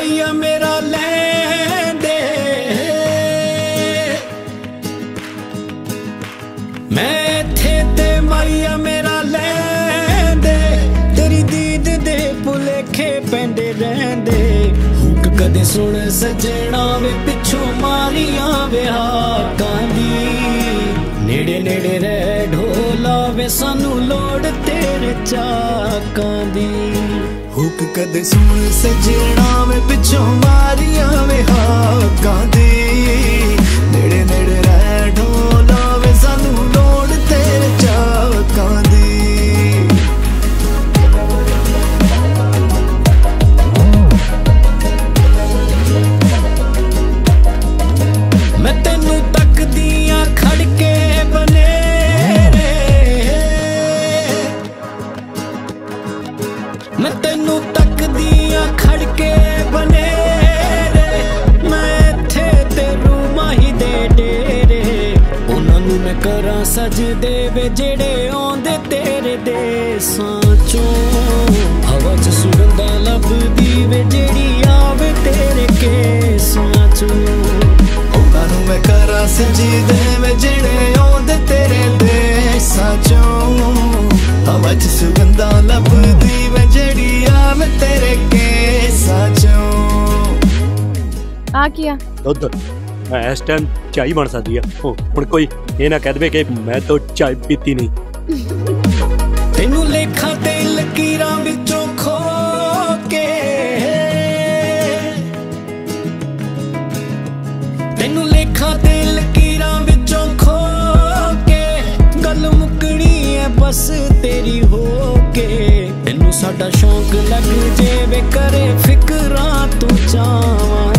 माइया मेरा लैंदे, मैं इत्थे ते माइया मेरा लैंदे, तेरी दीद दे भुलेखे पैंदे रहिंदे। हुक कदे सुन सजना वे पिछों मारियां वे हाकां दी, नेड़े नेड़े रह ढोला वे सानू लोड़ तेरे चाकां दी। हुक कदे सुन सजना वे पिछों मारियां वे हाकां दी, नेड़े नेड़े रह ढोला वे सानू लोड़ तेरे चाकां दी। मैं तेनू तकदियां खड़ के बनेरे, मैं तेनू तकदियां खड़ के बनेरे, मैं इत्थे ते रूमां ही दे डेरे। उन्हां नू मैं करां सजदे वे जेड़े आउंदे तेरे देसां चों, हवा च सुगंधां लभदी वे जेड़ी आवे तेरे केसां चों। उन्हां नू मैं करां सजदे वे जेड़े आउंदे तेरे देसां चों, हवा च सुगंधां लभदी वे जेड़ी आवे तेरे केसां चों। आ किया दुध इस टाइम चाय बन सकती है। हुण कोई ये ना कह दे कि मैं तो चाय पीती नहीं। तेनू लेखा ते लकीरां विचों खो के, तेनू लेखा ते लकीरां विचों खो के, गल मुकनी है बस तेरी हो के। तेनू साडा शौक लग जे वे करे फिकरां तू चावां